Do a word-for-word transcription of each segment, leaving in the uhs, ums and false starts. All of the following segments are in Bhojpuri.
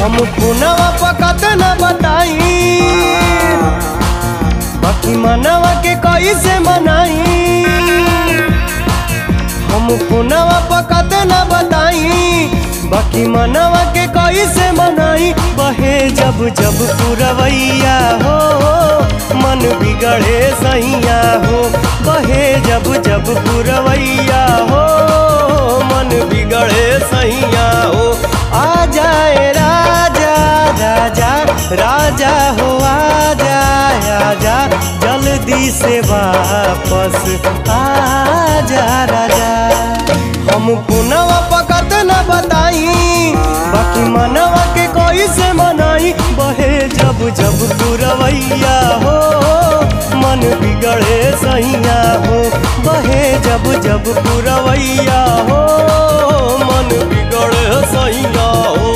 हम पुनवा पकत न बताई, बाकी मनवा के कैसे मनाई। हम पुनवा पकत न बताई, बाकी मनवा के कैसे मनाई। बहे जब जब पुरवैया हो, मन बिगड़े सैया हो। बहे जब जब पुरवैया हो, मन बिगड़े सैया हो। आ जाए राजा राजा राजा हो, आ जाए आजा जल्दी से वापस आ जा राजा। हम पुनवा पकत न बताई, बाकी मनवा के कैसे मनाई। बहे जब जब पुरवैया हो, मन बिगड़े सैया हो। बहे जब जब पुरवैया हो, मन बिगड़े सैया हो।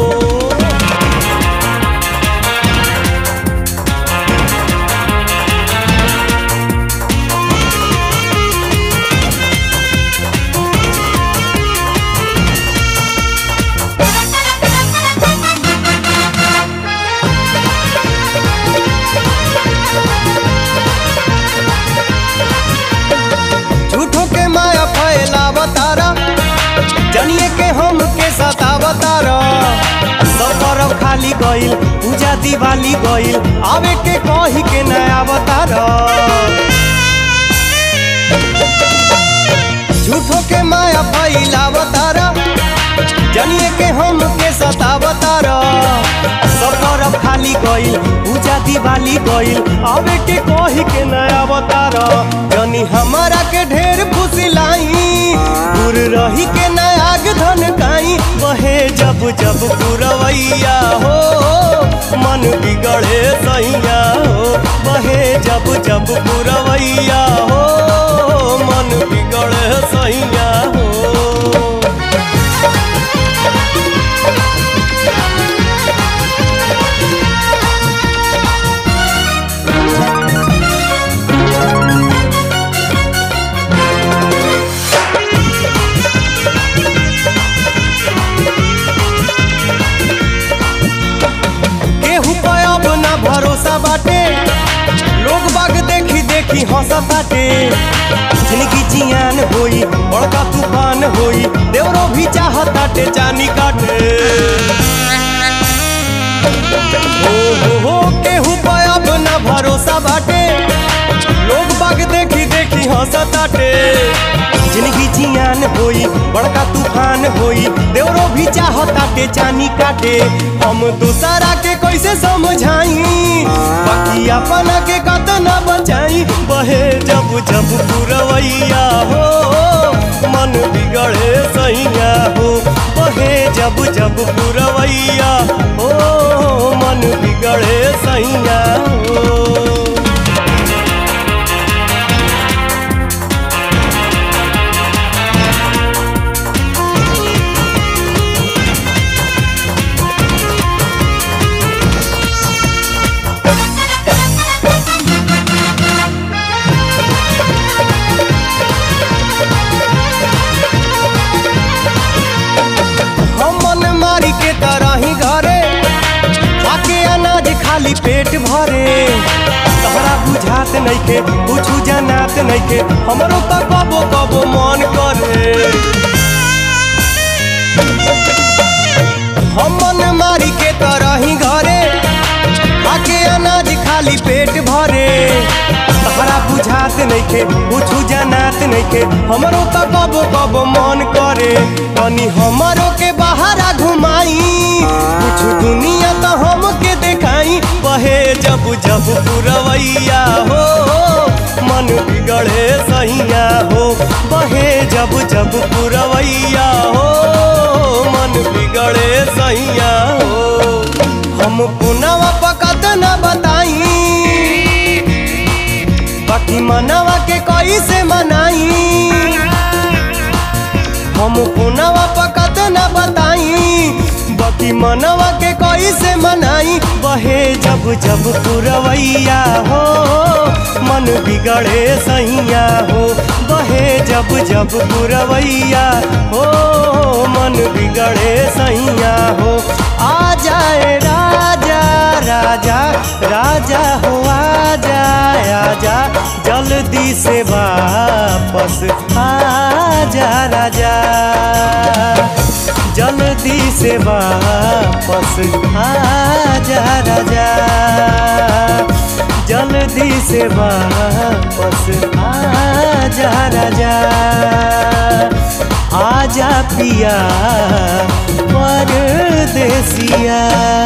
जनिए के हम के सतावतारा, सफर खाली गइल पूजा दिवाली गइल, आवे के कही के नया अवतारा। झूठो के माया फैलावतारा, जनिए के हम के सतावतारा। सफर खाली गइल पूजा दिवाली गइल, आवे के कही के नया अवतारा। जनी हमारा के ढेर फुसिलाई, दूर रही के नयाग धन काई। बहे जब जब पुरवैया हो, मन बिगड़े सैया हो। बहे जब जब पुरवैया हो, मन बिगड़े सैया हो। भरोसा बाटे लोग बाग देखी देखी हंसताटे। जिंदगी जियान होई बड़का तूफान होई, देवरो भी चाहताटे जानी काटे। हो हो हो केहू पे अब ना भरोसा बाटे, लोग बाग देखी देखी हंसताटे। जिंदगी जियान होई बड़का तूफान होई, देवरो भी चाहताटे जानी काटे। हम दूसरा के कैसे समझाई, बाकी अपना के कतना बचाई। बहे जब जब पुरवैया हो, मन बिगड़े सैया हो। बहे जब जब पुरवैया हो, मन बिगड़े सैया हो। खाली पेट भरे तहरा बुझात नइखे, कुछ जनात नइखे, हमरो त कबो कबो मन करे। हम मन मारी के तरह ही घरे, आके अनाज खाली पेट भरे। तहरा बुझात नइखे, कुछ जनात नइखे, हमरो त कबो कबो मन करे। तनी हमरो के बाहरा घुमाई, कुछ दुनिया तो हम के देखाई। बहे जब जब पुरवैया हो, मन बिगड़े सैया हो। बहे जब जब पुरवैया हो, मन बिगड़े सैया हो। हम पुनवा पकत न बताई, बाकी मनवा के कैसे मनाई। हम पुनवा पकत न बताई, बाकी मनवा के कैसे मनाई। बहे जब जब पुरवैया हो, मन बिगड़े सैया हो। बहे जब जब पुरवैया हो, मन बिगड़े सैया हो। आ जा से वापस आजा राजा, जल्दी से वापस आजा राजा, जल्दी से वापस आजा राजा, आजा पिया परदेसिया।